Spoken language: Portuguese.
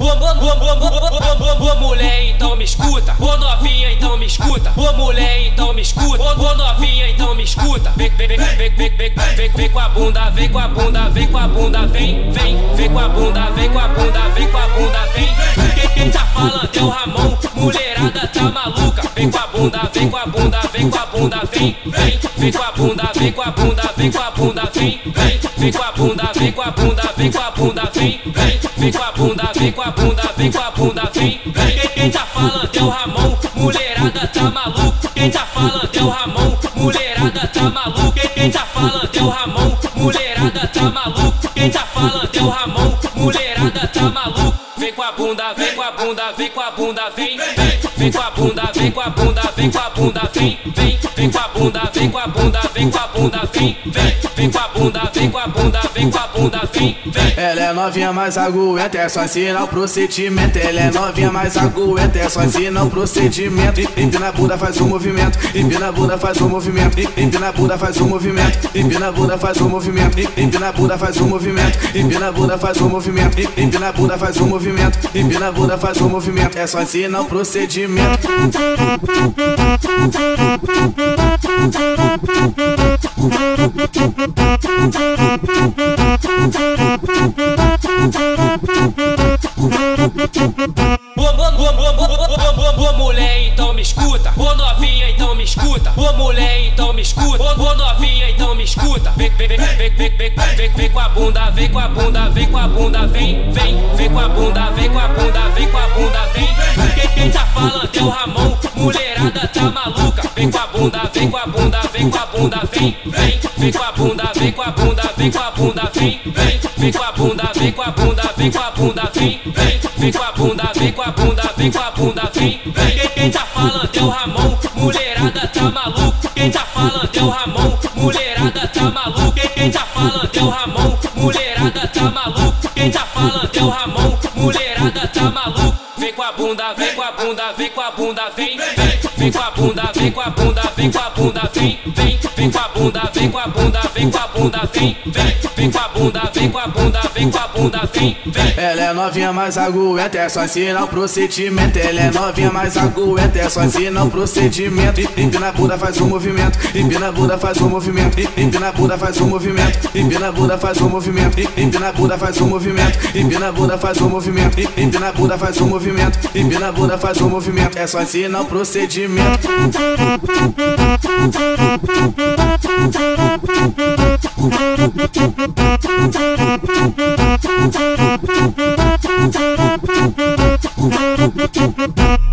Ô mulher, então me escuta. Ô novinha, então me escuta. Ô mulher, então me escuta. Ô novinha, então me escuta. Vem com a bunda, vem com a bunda, vem com a bunda, vem com a bunda, vem com a bunda, vem com a bunda, vem. Quem tá falando é o Ramon, mulherada tá maluca. Vem com a bunda, vem com a bunda, vem com a bunda, vem com a bunda, vem com a bunda, vem com a bunda, vem com a bunda, vem com a bunda, vem com a bunda, vem com a bunda, vem com a bunda, vem com a bunda, vem. Quem tá falando é o Ramon, mulherada tá maluca. Quem tá falando é o Ramon, mulherada tá maluca. Quem tá falando é o Ramon, mulherada tá maluca. Quem tá falando é o Ramon, mulherada tá maluca. Vem com a bunda, vem com a bunda, vem com a bunda, vem com a bunda, vem com a bunda, vem com a bunda, vem com a bunda, vem com a bunda, vem com a bunda, vem com a bunda, vem com a bunda, vem com a bunda, vem. Ela é novinha, mais aguenta, é só ensinar o procedimento. Ela é novinha, mais aguenta, é só ensinar o procedimento. Empina a bunda, faz o movimento. Empina a bunda, faz o movimento. Empina a bunda, faz o movimento. Empina a bunda, faz o movimento. Empina a bunda, faz o movimento. Empina a bunda, faz o movimento. Empina a bunda, faz o movimento. Empina a bunda, faz o movimento. É só ensinar o procedimento. Ô mulher, então me escuta. Ô novinha, então me escuta. Ô mulher, então me escuta. Ô novinha, então me escuta. Vem com a bunda, vem com a bunda, vem com a bunda, vem com a bunda, vem com a bunda, vem com a bunda, vem. Quem tá falando é o Ramon, mulherada tá maluca. Vem com a bunda, vem com a bunda, vem com a bunda, vem com a bunda, vem com a bunda, vem com a bunda, vem com a bunda, vem com a bunda, vem com a bunda, vem com a bunda, vem com a bunda, vem com a bunda, vem. Quem tá falando é o Ramon, mulherada tá maluca. Quem tá falando é o Ramon, mulherada tá maluca. Quem tá falando é o Ramon, mulherada tá maluca. Quem tá falando é o Ramon, mulherada tá maluca. Vem com a bunda, vem com a bunda, vem com a bunda, vem com a bunda, vem com a bunda, vem com a bunda, vem com a bunda, vem com a bunda, vem com a bunda, vem com a bunda, vem com a bunda, vem com a bunda, vem. Ela é novinha, mais aguenta, é só ensinar o procedimento. Ela é novinha, mais aguenta, é só ensinar o procedimento. Empina a bunda, faz o movimento. Empina a bunda, faz o movimento. Empina a bunda, faz o movimento. Empina a bunda, faz o movimento. Empina a bunda, faz o movimento. Empina a bunda, faz o movimento. Empina a bunda, faz o movimento. Empina a bunda, faz o movimento. É só ensinar o procedimento. Mulher.